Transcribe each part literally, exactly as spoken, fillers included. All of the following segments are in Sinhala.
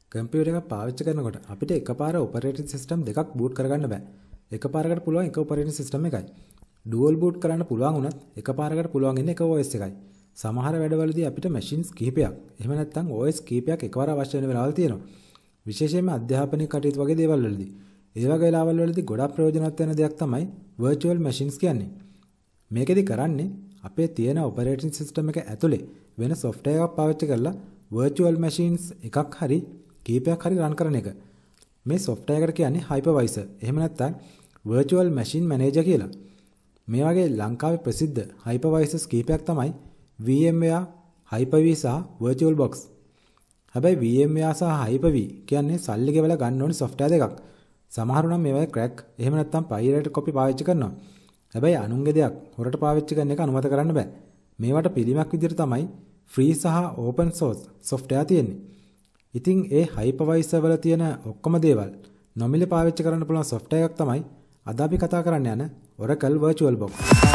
කම්පියුටර් එකක් පාවිච්චි කරනකොට අපිට එකපාර ඔපරේටින් සිස්ටම් දෙකක් බූට් කරගන්න බෑ. එකපාරකට පුළුවන් එක ඔපරේටින් සිස්ටම් එකයි. ඩුවල් බූට් කරන්න පුළුවන් වුණත් එකපාරකට පුළුවන් ඉන්නේ එක O S එකයි. සමහර වැඩවලදී අපිට මැෂින්ස් කිහිපයක්, එහෙම නැත්නම් O S කිහිපයක් එකවර අවශ්‍ය වෙන වෙලාවල් තියෙනවා. විශේෂයෙන්ම අධ්‍යාපනික කටයුතු වගේ දේවල් වලදී. ඒ වගේ වෙලාවල් වලදී ගොඩක් ප්‍රයෝජනවත් වෙන දෙයක් තමයි virtual machines කියන්නේ. මේකෙදි කරන්නේ අපේ තියෙන ඔපරේටින් සිස්ටම් එක ඇතුලේ වෙන software එකක් පාවිච්චි කරලා virtual machines එකක් හරි කීපයක් හරි රන් කරන එක. මේ software එකට කියන්නේ Hypervisor. එහෙම නැත්නම් virtual machine manager කියලා. මේ වගේ ලංකාවේ ප්‍රසිද්ධ Hypervisors කීපයක් තමයි VMware, Hyper-V සහ VirtualBox. හැබැයි VMware සහ Hyper-V කියන්නේ සල්ලි ගෙවලා ගන්න ඕනි software දෙකක්. සමහරු නම් මේවායේ crack එහෙම නැත්නම් pirate copy පාවිච්චි කරනවා. හැබැයි අනුන්ගේ දෙයක් හොරට පාවිච්චි කරන එක අනුමත කරන්න බෑ. මේවට පිළිමක් විදිහට තමයි free සහ open source software තියෙන්නේ. ඉතින් ඒ Hypervisor වල තියෙන ඔක්කොම දේවල් නොමිලේ පාවිච්චි කරන්න පුළුවන් software එකක් තමයි අද අපි කතා කරන්න යන Oracle VirtualBox.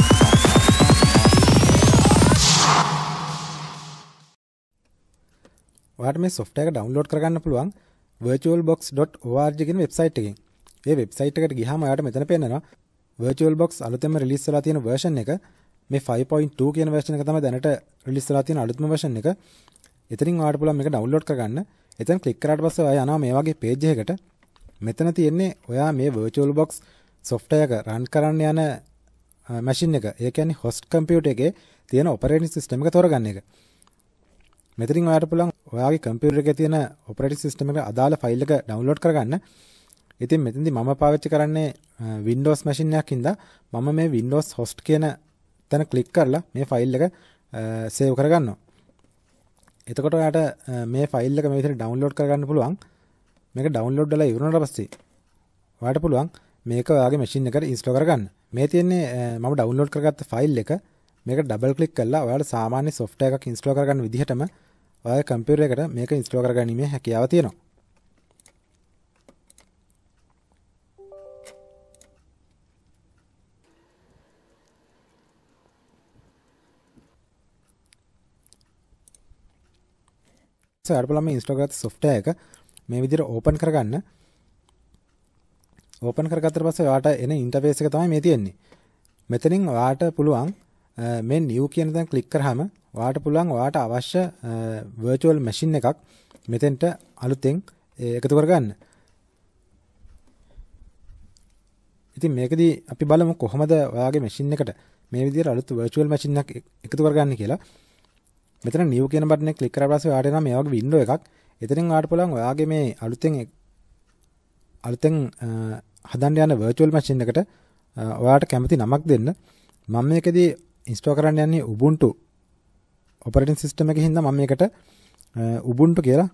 ඔයාලට මේ software එක download කරගන්න පුළුවන් virtualbox dot org කියන website එකෙන්. මේ website එකට ගියාම ඔයාලට මෙතන පෙන්නනවා VirtualBox අලුතෙන්ම release වෙලා තියෙන version එක. මේ five point two කියන version එක තමයි දැනට release වෙලා තියෙන අලුත්ම version එක. එතනින් ඔයාලට පුළුවන් මේක download කරගන්න. එතන click කරාට පස්සේ ඔයා යනවා මේ වගේ page එකකට. මෙතන තියෙන්නේ ඔයා මේ VirtualBox software එක run කරන්න යන machine එක. ඒ කියන්නේ host computer එකේ තියෙන operating system එක තෝරගන්න එක. මෙතනින් ඔයාලට පුළුවන් ඔයාගේ computer එකේ තියෙන operating system එකට අදාළ file එක download කරගන්න. ඉතින් මෙතනදී මම පාවිච්චි කරන්නේ Windows machine එකක් හින්දා මම මේ Windows host කියන තැන click කරලා මේ file එක save කරගන්නවා. එතකොට ඔයාලට මේ file එක මේ විදිහට download කරගන්න පුළුවන්. මේක download වෙලා ඉවරනට පස්සේ ඔයාලට පුළුවන් මේක ඔයාගේ machine එකට install කරගන්න. මේ තියෙන්නේ මම download කරගත්ත file එක. මේක double click කරලා ඔයාලට සාමාන්‍ය software එකක් install කරගන්න විදිහටම ඔයාගේ computer එකට මේක install කරගැනීමේ හැකියාව තියෙනවා. So ඔයාලට පුළුවන් මේ install කරගත්ත software එක මේ විදිහට open කරගන්න. open කරගත්තට පස්සේ ඔයාලට එන interface එක තමයි මේ තියෙන්නේ. මෙතනින් ඔයාලට පුළුවන් මේ new කියන දේ ක්ලික් කරාම ඔයාලට පුළුවන් ඔයාලට අවශ්‍ය virtual machine එකක් මෙතෙන්ට අලුතෙන් එකතු කරගන්න. ඉතින් මේකදී අපි බලමු කොහොමද ඔයාගේ machine එකට මේ විදිහට අලුත් virtual machine එකක් එකතු කරගන්නේ කියලා. මෙතන new කියන බටන් එක ක්ලික් කරලා පස්සේ ඔයාලට එනවා මේ වගේ window එකක්. එතනින් ඔයාලට පුළුවන් ඔයාගේ මේ අලුතෙන් අලුතෙන් හදන්න යන virtual machine එකට ඔයාලට කැමති නමක් දෙන්න. මම මේකදී install කරන්න යන්නේ Ubuntu operating system එකකින් හින්දා මම මේකට Ubuntu කියලා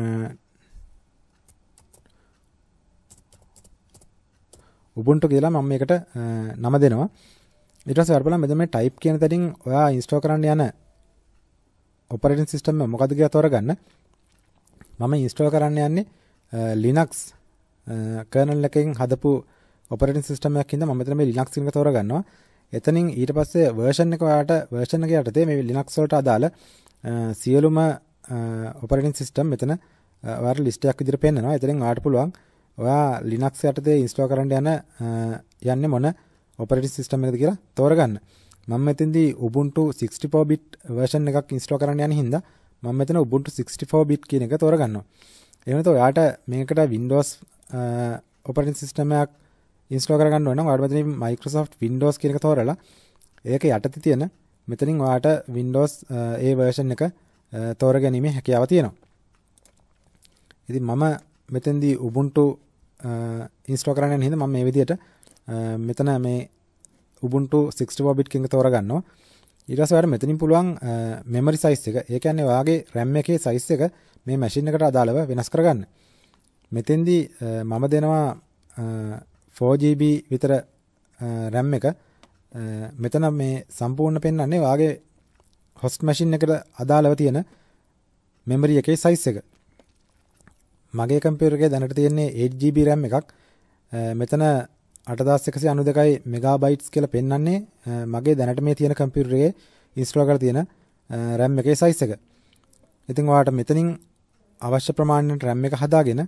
Ubuntu කියලා මම මේකට නම දෙනවා. ඊට පස්සේ ඔයාලා බලන්න මෙතන මේ type කියන තැනින් ඔයා install කරන්න යන operating system එක මොකද්ද කියලා තෝරගන්න. මම install කරන්න යන්නේ Linux kernel එකකින් හදපු operating system එකක් හින්දා මම මෙතන මේ Linux එක තෝරගන්නවා. එතනින් ඊට පස්සේ version එක ඔයාලට version එක යටතේ මේ Linux වලට අදාළ සියලුම operating system මෙතන ඔයාලට list එකක් විදිහට පෙන්නනවා. එතනින් ඔයාලට පුළුවන් ඔයා Linux යටතේ install කරන්න යන යන්නේ මොන operating system එකද කියලා තෝරගන්න. මම මෙතෙන්දී Ubuntu sixty-four bit version එකක් install කරන්න යන හින්දා මම මෙතන Ubuntu sixty-four bit කියන එක තෝරගන්නවා. එහෙම නැත්නම් ඔයාලට මේකට Windows operating system එකක් install කරගන්න ඕන නම් ඔයාලට මෙතන Microsoft Windows කියන එක තෝරලා ඒක යටතේ තියෙන මෙතනින් ඔයාලට Windows ඒ version එක තෝරගැනීමේ හැකියාව තියෙනවා. ඉතින් මම මෙතෙන්දී Ubuntu install කරන්න යන හින්දා මම මේ විදිහට මෙතන මේ Ubuntu sixty-four bit කියන එක තෝරගන්නවා. ඊට පස්සේ ඔයාලට මෙතනින් පුළුවන් memory size එක, ඒ කියන්නේ ඔයාගේ RAM එකේ size එක මේ machine එකට අදාළව වෙනස් කරගන්න. මෙතෙන්දී මම දෙනවා four G B විතර RAM එක. මෙතන මේ සම්පූර්ණ පෙන්වන්නේ ඔයාගේ host machine එකට අදාළව තියෙන memory එකේ size එක. මගේ computer එකේ දැනට තියෙන්නේ eight G B RAM එකක්. මෙතන eight thousand one hundred ninety-two megabytes කියලා පෙන්වන්නේ මගේ දැනට මේ තියෙන computer එකේ install කරලා තියෙන RAM එකේ size එක. ඉතින් ඔයාලට මෙතනින් අවශ්‍ය ප්‍රමාණයට RAM එක හදාගෙන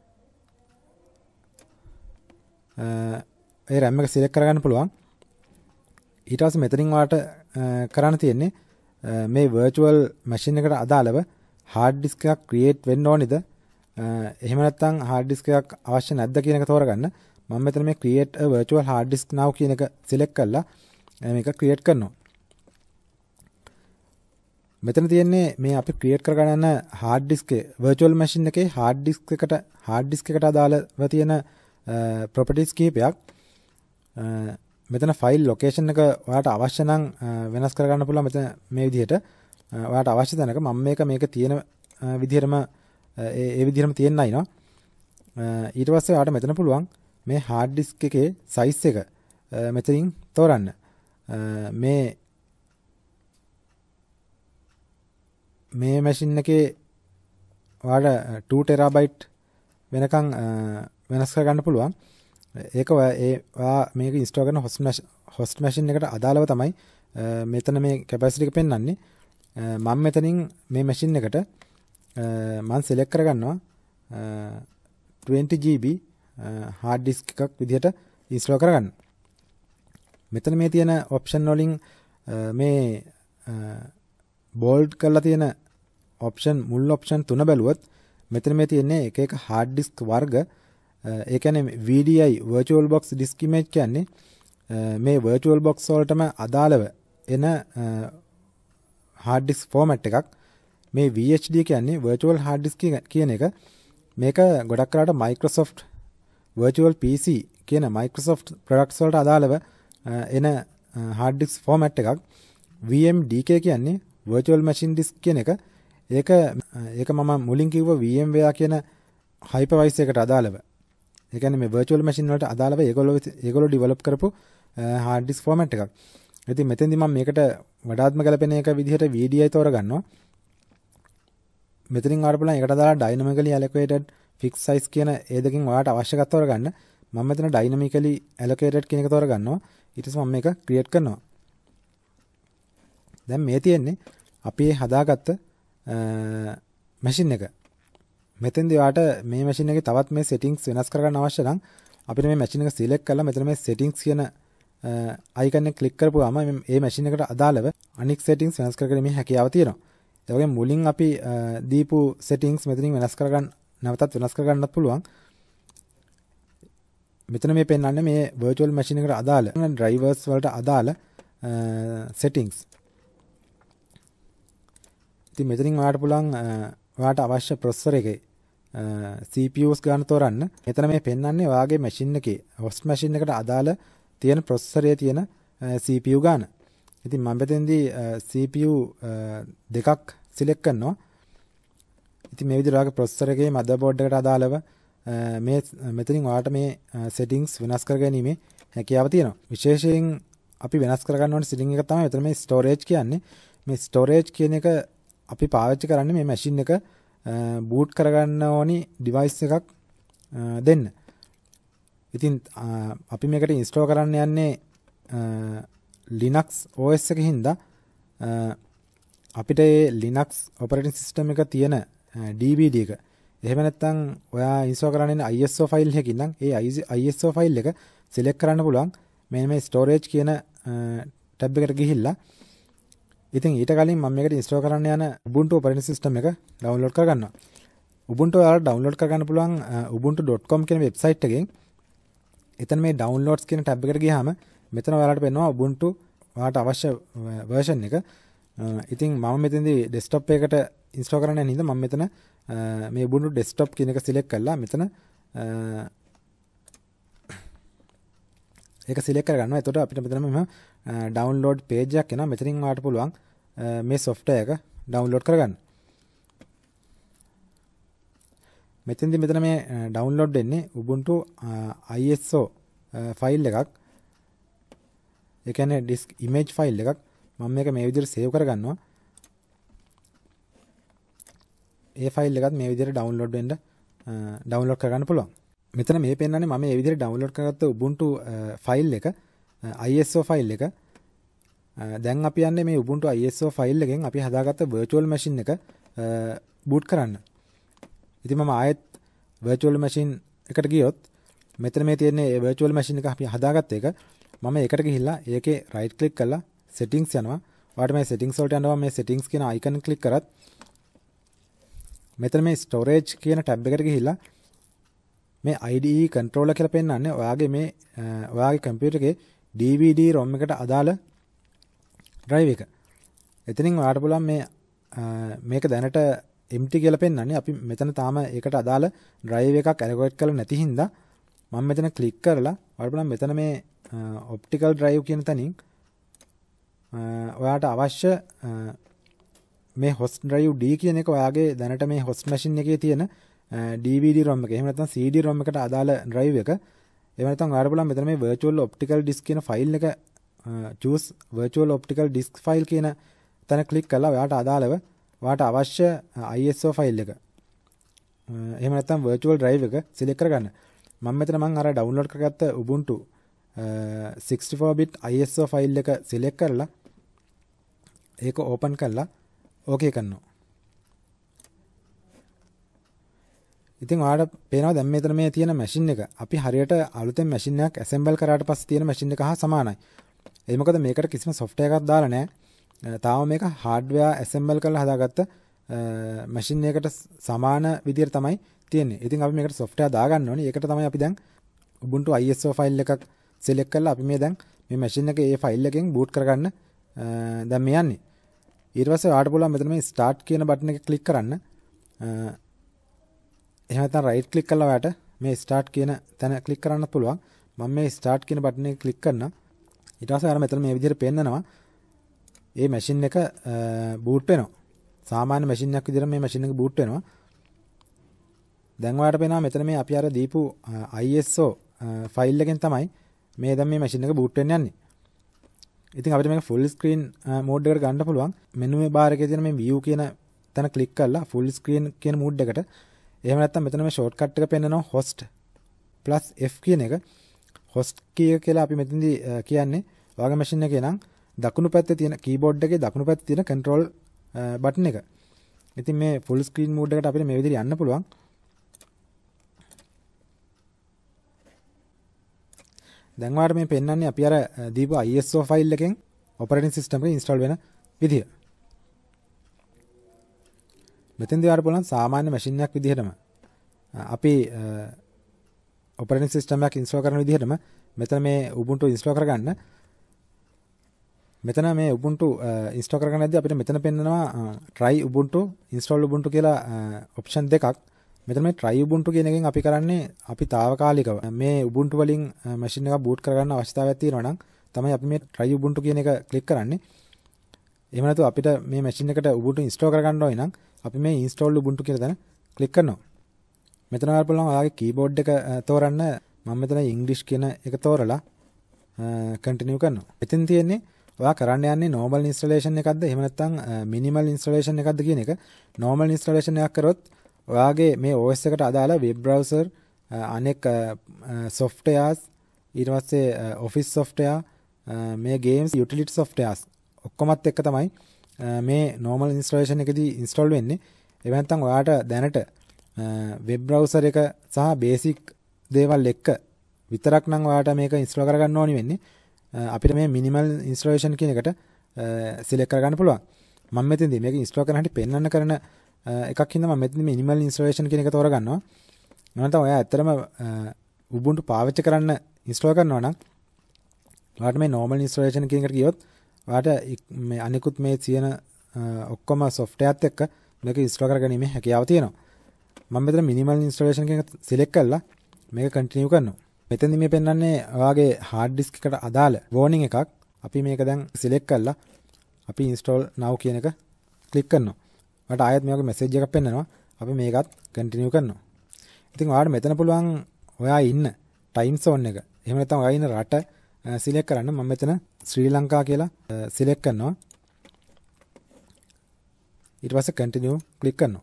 ඒ RAM එක සිලෙක්ට් කරගන්න පුළුවන්. ඊට පස්සේ මෙතනින් ඔයාලට කරන්න තියෙන්නේ මේ virtual machine එකට අදාළව hard disk එකක් create වෙන්න ඕනේද? එහෙම නැත්නම් hard disk එකක් අවශ්‍ය නැද්ද කියන එක තෝරගන්න. මම මෙතන මේ create a virtual hard disk now කියන එක select කරලා මේක create කරනවා. මෙතන තියෙන්නේ මේ අපි create කරගන්න යන hard disk එක virtual machine එකේ hard disk එකට hard disk එකට අදාළව තියෙන properties කීපයක්. මෙතන file location එක ඔයාලට අවශ්‍ය නම් වෙනස් කරගන්න පුළුවන්. මෙතන මේ විදිහට ඔයාලට අවශ්‍ය තැනක මම මේක මේක තියෙන විදිහටම ඒ ඒ විදිහටම තියෙන්නයි නෝ. ඊට පස්සේ ඔයාලට මෙතන පුළුවන් මේ hard disk එකේ size එක මෙතනින් තෝරන්න. මේ මේ machine එකේ ඔයාලට two terabyte වෙනකන් වෙනස් කරගන්න පුළුවන්. ඒක ඒ ඔයා මේක install කරන host machine host machine එකට අදාළව තමයි මෙතන මේ capacity එක පෙන්වන්නේ. මම මෙතනින් මේ machine එකට මම select කරගන්නවා twenty gigabyte hard disk එකක් විදිහට install කරගන්න. මෙතන මේ තියෙන option වලින් මේ bold කරලා තියෙන option මුල් option තුන බැලුවොත් මෙතන මේ තියෙන්නේ එක එක hard disk වර්ග. ඒ කියන්නේ V D I VirtualBox disk image කියන්නේ මේ VirtualBox වලටම අදාළව එන hard disk format එකක්. මේ V H D කියන්නේ virtual hard disk කියන එක මේක ගොඩක් කරාට Microsoft virtual P C කියන Microsoft products වලට අදාළව එන hard disk format එකක්. V M D K කියන්නේ virtual machine disk කියන එක ඒක ඒක මම මුලින් කිව්ව VMware කියන hypervisor එකට අදාළව. ඒ කියන්නේ මේ virtual machine වලට අදාළව ඒගොල්ලෝ ඒගොල්ලෝ develop කරපු hard disk format එකක්. ඉතින් මෙතෙන්දි මම මේකට වඩාත්ම ගැලපෙන එක විදිහට V D I තෝරගන්නවා. මෙතනින් ඔයාලට බලන්න ඒකට අදාළ dynamically allocated fixed size කියන ඒ දෙකෙන් ඔයාලට අවශ්‍ය එකක් තෝරගන්න. මම මෙතන dynamically allocated කියන එක තෝරගන්නවා. ඊට පස්සේ මම මේක create කරනවා. දැන් මේ තියෙන්නේ අපි හදාගත්ත machine එක. මෙතෙන්දී ඔයාලට මේ machine එකේ තවත් මේ settings වෙනස් කරගන්න අවශ්‍ය නම් අපිට මේ machine එක select කරලා මෙතන මේ settings කියන icon එක click කරපුවාම මේ machine එකට අදාළව අනික් settings වෙනස් කරගන්න මේ හැකියාව තියෙනවා. ඒ වගේම මුලින් අපි දීපු settings මෙතනින් වෙනස් කරගන්න නැවතත් වෙනස් කරගන්නත් පුළුවන්. මෙතන මේ පෙන්වන්නේ මේ virtual machine එකට අදාළ drivers වලට අදාළ settings. ඉතින් මෙතනින් ඔයාලට පුළුවන් ඔයාලට අවශ්‍ය processor එකේ C P Us ගන්න තෝරන්න. මෙතන මේ පෙන්වන්නේ ඔයාගේ machine එකේ host machine එකට අදාළ තියෙන processor එකේ තියෙන C P U ගන්න. ඉතින් මම මෙතෙන්දී C P U දෙකක් select කරනවා. ඉතින් මේ විදිහට ඔයාගේ processor එකේ motherboard එකට අදාළව මේ මෙතනින් ඔයාලට මේ settings වෙනස් කරගැනීමේ හැකියාව තියෙනවා. විශේෂයෙන් අපි වෙනස් කරගන්න ඕනේ setting එක තමයි මෙතන මේ storage කියන්නේ. මේ storage කියන එක අපි පාවිච්චි කරන්නේ මේ machine එක boot කරගන්න ඕනි device එකක් දෙන්න. ඉතින් අපි මේකට install කරන්න යන්නේ Linux O S එකකින් හින්දා අපිට මේ Linux operating system එක තියෙන D V D එක එහෙම නැත්නම් ඔයා install කරන්න ඉන්න I S O file එකකින් නම් ඒ I S O file එක select කරන්න පුළුවන්. මෙන්න මේ storage කියන tab එකට ගිහිල්ලා ඉතින් ඊට කලින් මම මේකට install කරන්න යන Ubuntu operating system එක download කරගන්නවා. Ubuntu ඔයාලා download කරගන්න පුළුවන් ubuntu dot com කියන website එකෙන්. එතන මේ downloads කියන tab එකට ගියාම මෙතන ඔයාලට පෙන්වනවා Ubuntu ඔයාලට අවශ්‍ය version එක. ඉතින් මම මෙතනදී desktop එකකට install කරන්න යන හින්දා මම මෙතන මේ Ubuntu desktop කියන එක select කරලා මෙතන ඒක select කරගන්නවා. එතකොට අපිට මෙතන මෙහෙම download page එකක් එනවා. මෙතනින් ඔයාලට පුළුවන් මේ software එක download කරගන්න. මෙතෙන්දී මෙතන මේ download වෙන්නේ Ubuntu I S O file එකක්. ඒ කියන්නේ disk image file එකක්. මම මේක මේ විදිහට save කරගන්නවා. ඒ file එකත් මේ විදිහට download වෙන්න download කරගන්න පුළුවන්. මෙතන මේ පෙන්නන්නේ මම මේ විදිහට download කරගත්ත Ubuntu file එක I S O file එක. දැන් අපි යන්නේ මේ Ubuntu I S O file එකෙන් අපි හදාගත්ත virtual machine එක boot කරන්න. ඉතින් මම ආයෙත් virtual machine එකට ගියොත් මෙතන මේ තියෙන ඒ virtual machine එක අපි හදාගත්ත එක මම ඒකට ගිහිල්ලා ඒකේ right click කරලා settings යනවා. ඔයාලට මේ settings වලට යනවා මේ settings කියන icon click කරත් මෙතන මේ storage කියන tab එකට ගිහිල්ලා මේ I D E controller කියලා පෙන්නන්නේ ඔයාගේ මේ ඔයාගේ computer එකේ D V D ROM එකට අදාළ drive එක. එතනින් ඔයාලට පුළුවන් මේ මේක දැනට empty කියලා පෙන්නන්නේ අපි මෙතන තාම ඒකට අදාළ drive එකක් allocate කරලා නැති හින්දා මම මෙතන click කරලා ඔයාලට පුළුවන් මෙතන මේ optical drive කියන තැනින් ඔයාට අවශ්‍ය මේ host drive D කියන එක ඔයාගේ දැනට මේ host machine එකේ තියෙන D V D ROM එක. එහෙම නැත්නම් C D ROM එකට අදාළ drive එක. එහෙම නැත්නම් ඔයාලට පුළුවන් මෙතන මේ virtual optical disk කියන file එක choose virtual optical disk file කියන තැන click කරලා ඔයාට අදාළව ඔයාට අවශ්‍ය I S O file එක. එහෙම නැත්නම් virtual drive එක select කරගන්න. මම මෙතන මම අර download කරගත්ත Ubuntu sixty-four bit I S O file එක select කරලා ඒක open කරලා okay කරනවා. ඉතින් ඔයාලට පේනවා දැන් මෙතන මේ තියෙන machine එක අපි හරියට අලුතෙන් machine එකක් assemble කරාට පස්සේ තියෙන machine එක හා සමානයි. ඒ මොකද මේකට කිසිම software එකක් දාලා නැහැ. තාම මේක hardware assemble කරලා හදාගත්ත machine එකකට සමාන විදියට තමයි තියෙන්නේ. ඉතින් අපි මේකට software දාගන්න ඕනේ. ඒකට තමයි අපි දැන් Ubuntu I S O file එකක් select කරලා අපි මේ දැන් මේ machine එකේ ඒ file එකෙන් boot කරගන්න දැන් මේ යන්නේ. ඊට පස්සේ ඔයාලට පුළුවන් මෙතන මේ start කියන button එක click කරන්න. එහෙම නැත්නම් right click කරලා ඔයාලට මේ start කියන තැන click කරන්න පුළුවන්. මම මේ start කියන button එක click කරනවා. ඊට පස්සේ අර මෙතන මේ විදිහට පෙන්නනවා. මේ machine එක boot වෙනවා. සාමාන්‍ය machine එකක් විදිහට මේ machine එක boot වෙනවා. දැන් ඔයාලට පේනවා මෙතන මේ අපි අර දීපු I S O file එකෙන් තමයි මේ දැන් මේ machine එක boot වෙන්න යන්නේ. ඉතින් අපිට මේක full screen mode එකට ගන්න පුළුවන්. menu bar එකේ තියෙන මේ view කියන තැන click කරලා full screen කියන mode එකට. එහෙම නැත්නම් මෙතන මේ shortcut එක පෙන්නනවා host plus F කියන එක. host key කියලා අපි මෙතනදී කියන්නේ ඔයාගේ machine එකේ නම් දකුණු පැත්තේ තියෙන keyboard එකේ දකුණු පැත්තේ තියෙන control button එක. ඉතින් මේ full screen mode එකට අපිට මේ විදිහට යන්න පුළුවන්. දැන් ඔයාලට මේ පෙන්නන්නේ අපි අර දීපු I S O file එකෙන් operating system එක install වෙන විදිය. මෙතෙන්දී ඔයාලට බලන්න සාමාන්‍ය machine එකක් විදිහටම අපි operating system එකක් install කරන විදිහටම මෙතන මේ Ubuntu install කරගන්න. මෙතන මේ Ubuntu install කරගන්නදී අපිට මෙතන පෙන්නනවා try Ubuntu install Ubuntu කියලා option දෙකක්. මෙතන මේ try Ubuntu කියන එකෙන් අපි කරන්නේ අපි తాවකාලිකව මේ Ubuntu වලින් machine එකක් boot කරගන්න අවශ්‍යතාවයක් තියෙනවා නම් තමයි අපි මේ try Ubuntu කියන එක click කරන්නේ. එහෙම නැත්නම් අපිට මේ machine එකට Ubuntu install කරගන්න ඕන නම් අපි මේ install Ubuntu කියන තැන click කරනවා. මෙතන ඔයාලට පුළුවන් ඔයාගේ keyboard එක තෝරන්න. මම මෙතන English කියන එක තෝරලා continue කරනවා. එතෙන් තියෙන්නේ ඔයා කරන්න යන්නේ normal installation එකක්ද එහෙම නැත්නම් minimal installation එකක්ද කියන එක. normal installation එකක් කරොත් ඔයාගේ මේ O S එකට අදාළ web browser අනෙක් softwares ඊට පස්සේ office software මේ games utility softwares ඔක්කොමත් එක්ක තමයි මේ normal installation එකදී install වෙන්නේ. ඒ නැත්නම් ඔයාට දැනට web browser එක සහ basic දේවල් එක්ක විතරක් නම් ඔයාට මේක install කරගන්න ඕනි වෙන්නේ. අපිට මේ minimal installation කියන එකට select කරගන්න පුළුවන්. මම මෙතනදී මේක install කරන හැටි පෙන්වන්න කරන එකක් හින්දා මම මෙතන minimal installation කියන එක තෝරගන්නවා. නැත්නම් ඔයා ඇත්තටම Ubuntu පාවිච්චි කරන්න install කරනවා නම් ඔයාට මේ normal installation කියන එකට ගියොත් ඔයාට මේ අනිකුත් මේ තියෙන ඔක්කොම softwareත් එක්ක මේක install කරගැනීමේ හැකියාව තියෙනවා. මම මෙතන minimal installation කියන එක select කරලා මේක continue කරනවා. මෙතනදී මේ පෙන්වන්නේ ඔයාගේ hard disk එකට අදාළ warning එකක්. අපි මේක දැන් select කරලා අපි install now කියන එක click කරනවා. මට ආයෙත් මේ වගේ message එකක් පෙන්නනවා. අපි මේකත් continue කරනවා. ඉතින් ඔයාලට මෙතන පුළුවන් ඔයා ඉන්න time zone එක. එහෙම නැත්නම් ඔයා ඉන්න රට select කරන්න. මම මෙතන ශ්‍රී ලංකා කියලා select කරනවා. ඊට පස්සේ continue click කරනවා.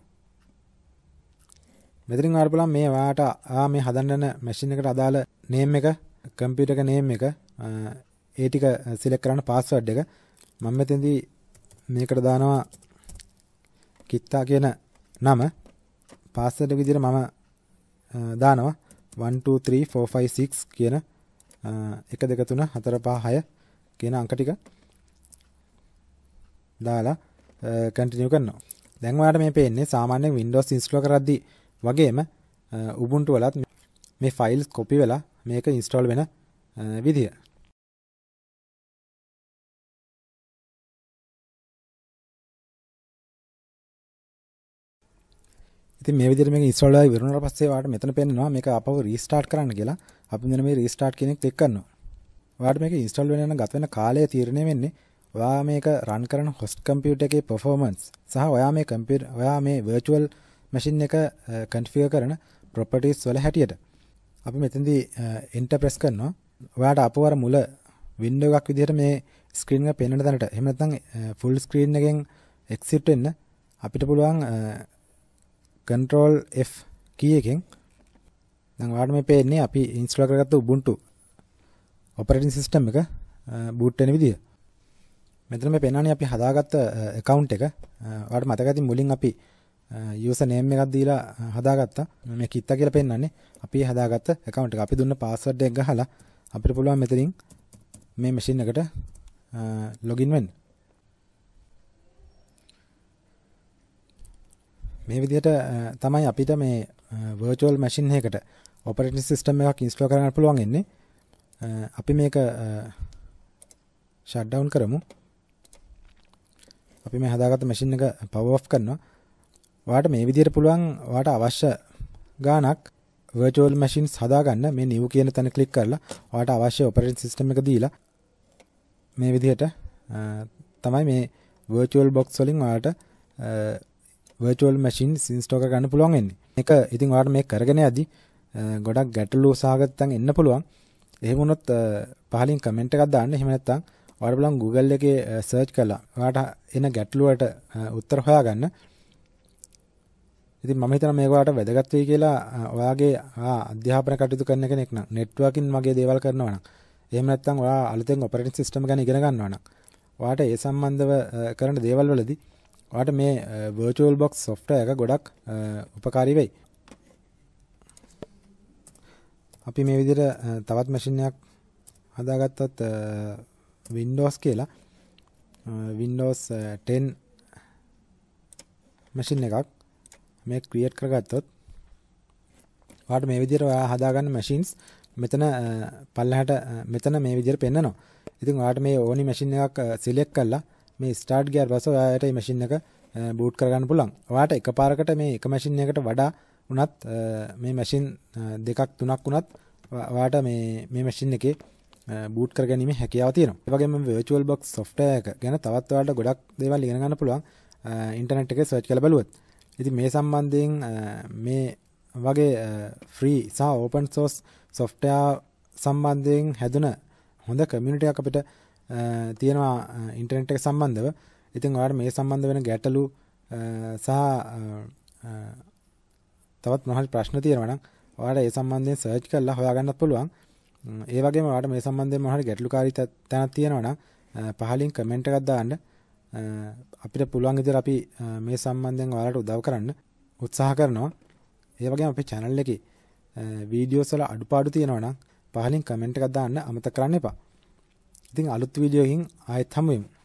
මෙතනින් ඔයාලට පුළුවන් මේ ඔයාට ආ මේ හදන්න යන machine එකට අදාළ name එක, computer එක name එක, ඒ ටික select කරන්න password එක. මම මෙතෙන්දී මේකට දානවා kiththa කියන නම password එක විදිහට මම දානවා one two three four five six කියන එක දෙක තුන හතර පහ හය කියන අංක ටික දාලා කන්ටිනියු කරනවා. දැන් ඔයාලට මේ පේන්නේ සාමාන්‍ය Windows install කරද්දී වගේම Ubuntu වලත් මේ ෆයිල්ස් කොපි වෙලා මේක install වෙන විදිය. ඉතින් මේ විදිහට මේක install වෙලා ඉවරුණාට පස්සේ ඔයාලට මෙතන පේනවා මේක ආපහු restart කරන්න කියලා. අපි මෙන්න මේ restart කියන එක ක්ලික් කරනවා. ඔයාලට මේක install වෙන යන ගත වෙන කාලය තීරණය වෙන්නේ ඔයා මේක run කරන host computer එකේ performance සහ ඔයා මේ computer ඔයා මේ virtual machine එක configure කරන properties වල හැටියට. අපි මෙතෙන්දී enter press කරනවා. ඔයාට ආපහු අර මුල window එකක් විදිහට මේ screen එක පේන්න දැනට. එහෙම නැත්නම් full screen එකෙන් exit වෙන්න අපිට පුළුවන් control F key එකෙන් දැන් ඔයාලට මේ පේන්නේ අපි install කරගත්ත Ubuntu operating system එක boot වෙන විදිය. මෙතන මේ පේනන්නේ අපි හදාගත්ත account එක. ඔයාලට මතක ඇති මුලින් අපි user name එකක් දීලා හදාගත්තා. මේ kiththa කියලා පෙන්නන්නේ අපි හදාගත්ත account එක. අපි දුන්න password එක ගහලා අපිට පුළුවන් මෙතනින් මේ machine එකට login වෙන්න. මේ විදිහට තමයි අපිට මේ virtual machine එකකට operating system එකක් install කරගන්න පුළුවන් ඉන්නේ. අපි මේක shut down කරමු. අපි මේ හදාගත්ත machine එක power off කරනවා. ඔයාලට මේ විදිහට පුළුවන් ඔයාලට අවශ්‍ය ගානක් virtual machines හදාගන්න මේ new කියන තැන click කරලා ඔයාලට අවශ්‍ය operating system එක දීලා මේ විදිහට තමයි මේ VirtualBox වලින් ඔයාලට virtual machines install කරගන්න පුළුවන් වෙන්නේ. මේක ඉතින් ඔයාලට මේක කරගෙන යද්දි ගොඩක් ගැටලු සහගතයන් එන්න පුළුවන්. එහෙම වුණොත් පහලින් comment එකක් දාන්න. එහෙම නැත්නම් ඔයාලට බලන්න Google එකේ search කරලා ඔයාලට එන ගැටලු වලට උත්තර හොයාගන්න. ඉතින් මම හිතනවා මේක ඔයාලට වැදගත් වෙයි කියලා. ඔයාගේ අධ්‍යාපන කටයුතු කරන කෙනෙක් නම් networking වගේ දේවල් කරනවා නම් එහෙම නැත්නම් ඔයා අලුතෙන් operating system ගැන ඉගෙන ගන්නවා නම් ඔයාලට ඒ සම්බන්ධව කරන දේවල් වලදී ඔයාලට මේ VirtualBox software එක ගොඩක් උපකාරී වෙයි. අපි මේ විදිහට තවත් machine එකක් හදාගත්තත් Windows කියලා Windows ten machine එකක් මේ create කරගත්තොත් ඔයාලට මේ විදිහට ඔයා හදාගන්න machines මෙතන පල්ලෙහාට මෙතන මේ විදිහට පෙන්නනවා. ඉතින් ඔයාලට මේ ඕනි machine එකක් select කරලා මේ start ගියාට පස්සේ ඔයාලට මේ machine එක boot කරගන්න පුළුවන්. ඔයාලට එකපාරකට මේ එක machine එකකට වඩා උනත් මේ machine දෙකක් තුනක් උනත් ඔයාලට මේ මේ machine එකේ boot කරගැනීමේ හැකියාව තියෙනවා. ඒ වගේම VirtualBox software එක ගැන තවත් ඔයාලට ගොඩක් දේවල් ඉගෙන ගන්න පුළුවන් ඉන්ටර්නෙට් එකේ search කරලා බලුවොත්. ඉතින් මේ සම්බන්ධයෙන් මේ වගේ free සහ open source software සම්බන්ධයෙන් හැදුන හොඳ community එකක් අපිට තියෙනවා ඉන්ටර්නෙට් එක සම්බන්ධව. ඉතින් ඔයාලට මේ සම්බන්ධ වෙන ගැටලු සහ තවත් මොහොත් ප්‍රශ්න තියෙනවා නම් ඔයාලට ඒ සම්බන්ධයෙන් search කරලා හොයාගන්නත් පුළුවන්. ඒ වගේම ඔයාලට මේ සම්බන්ධයෙන් මොහොත් ගැටලුකාරී තැනක් තියෙනවා නම් පහලින් comment එකක් දාන්න. අපිට පුළුවන් විදිහට අපි මේ සම්බන්ධයෙන් ඔයාලට උදව් කරන්න උත්සාහ කරනවා. ඒ වගේම අපේ channel එකේ වීඩියෝස් වල අඩුපාඩු තියෙනවා නම් පහලින් comment එකක් දාන්න අමතක කරන්න එපා. ඉතින් අලුත් වීඩියෝ එකකින් ආයෙත් හමු වෙමු.